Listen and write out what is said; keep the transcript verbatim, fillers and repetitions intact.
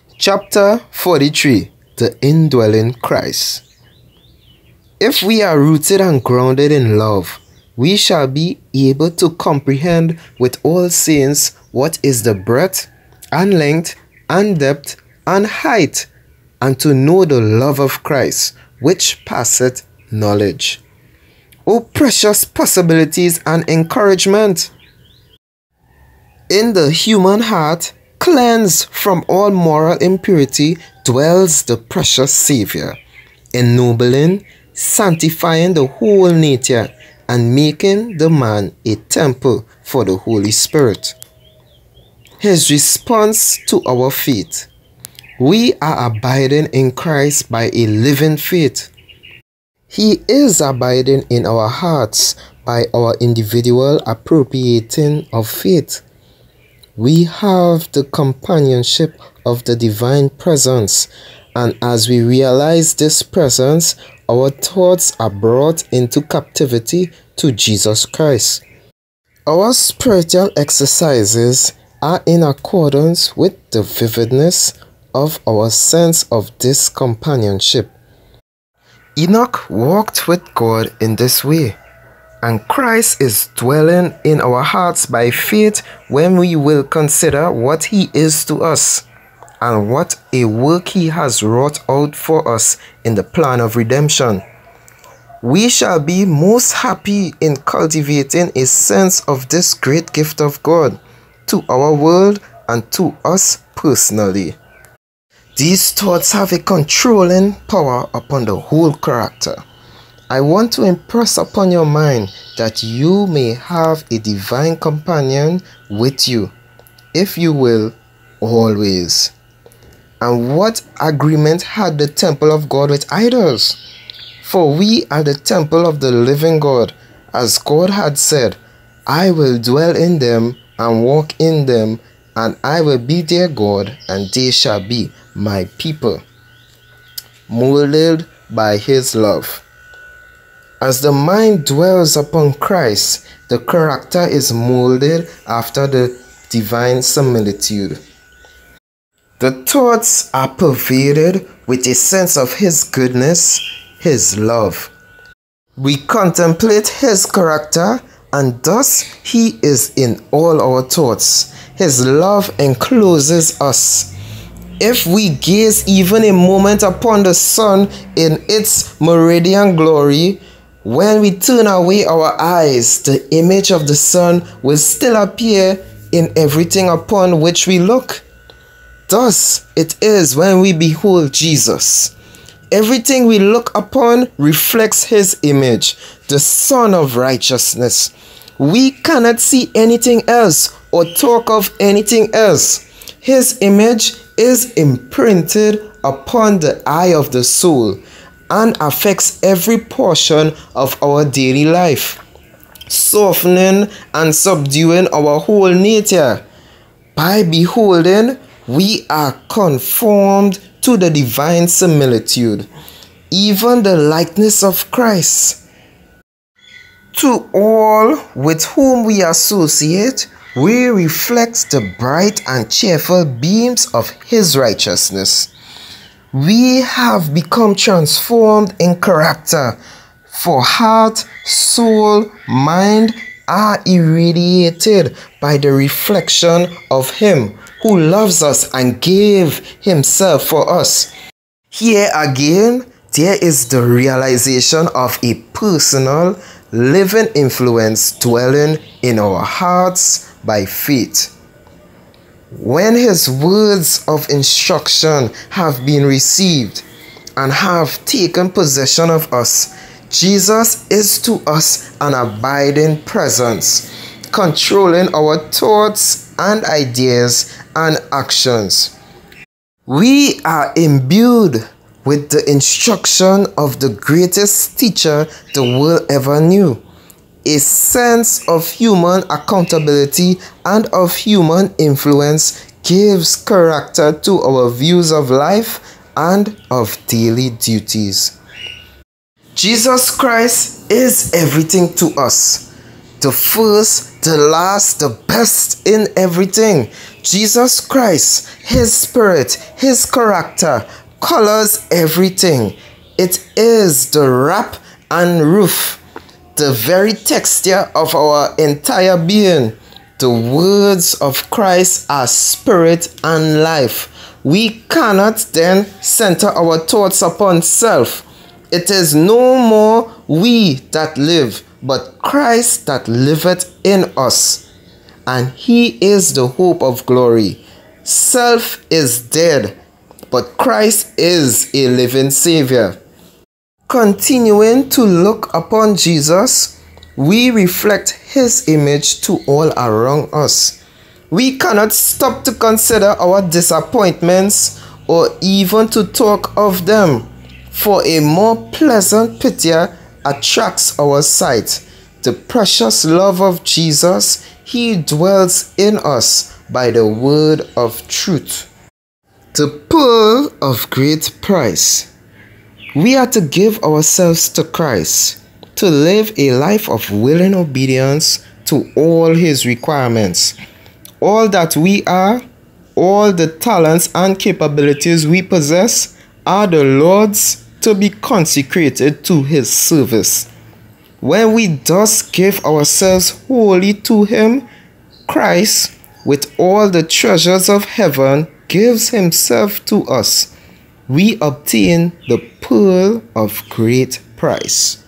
Chapter forty-three. The Indwelling Christ. If we are rooted and grounded in love, we shall be able to comprehend with all saints what is the breadth and length and depth and height, and to know the love of Christ, which passeth knowledge. O precious possibilities and encouragement! In the human heart, cleansed from all moral impurity, dwells the precious Savior, ennobling, sanctifying the whole nature, and making the man a temple for the Holy Spirit. His response to our faith. We are abiding in Christ by a living faith. He is abiding in our hearts by our individual appropriating of faith. We have the companionship of the divine presence, and as we realize this presence, our thoughts are brought into captivity to Jesus Christ. Our spiritual exercises are in accordance with the vividness of our sense of this companionship. Enoch walked with God in this way, and Christ is dwelling in our hearts by faith when we will consider what He is to us and what a work He has wrought out for us in the plan of redemption. We shall be most happy in cultivating a sense of this great gift of God to our world and to us personally. These thoughts have a controlling power upon the whole character. I want to impress upon your mind that you may have a divine companion with you, if you will, always. And what agreement had the temple of God with idols? For we are the temple of the living God, as God had said, I will dwell in them and walk in them, and I will be their God, and they shall be my people. Molded by His love. As the mind dwells upon Christ, the character is molded after the divine similitude. The thoughts are pervaded with a sense of His goodness, His love. We contemplate His character, and thus He is in all our thoughts. His love encloses us. If we gaze even a moment upon the sun in its meridian glory, when we turn away our eyes, the image of the sun will still appear in everything upon which we look. Thus it is when we behold Jesus. Everything we look upon reflects His image, the Son of Righteousness. We cannot see anything else or talk of anything else. His image is imprinted upon the eye of the soul and affects every portion of our daily life, softening and subduing our whole nature. By beholding, we are conformed to the divine similitude, even the likeness of Christ. To all with whom we associate, we reflect the bright and cheerful beams of His righteousness. We have become transformed in character, for heart, soul, mind are irradiated by the reflection of Him who loves us and gave Himself for us. Here again, there is the realization of a personal, living influence dwelling in our hearts by faith. When His words of instruction have been received and have taken possession of us, Jesus is to us an abiding presence, controlling our thoughts and ideas and actions. We are imbued with the instruction of the greatest teacher the world ever knew. A sense of human accountability and of human influence gives character to our views of life and of daily duties. Jesus Christ is everything to us, the first, the last, the best in everything. Jesus Christ, His Spirit, His character colors everything. It is the wrap and roof, the very texture of our entire being. The words of Christ are spirit and life. We cannot then center our thoughts upon self. It is no more we that live, but Christ that liveth in us. And He is the hope of glory. Self is dead, but Christ is a living Savior. Continuing to look upon Jesus, we reflect His image to all around us. We cannot stop to consider our disappointments or even to talk of them, for a more pleasant picture attracts our sight. The precious love of Jesus, He dwells in us by the word of truth. The pearl of great price. We are to give ourselves to Christ, to live a life of willing obedience to all His requirements. All that we are, all the talents and capabilities we possess are the Lord's, to be consecrated to His service. When we thus give ourselves wholly to Him, Christ, with all the treasures of heaven, gives Himself to us. We obtain the pearl of great price.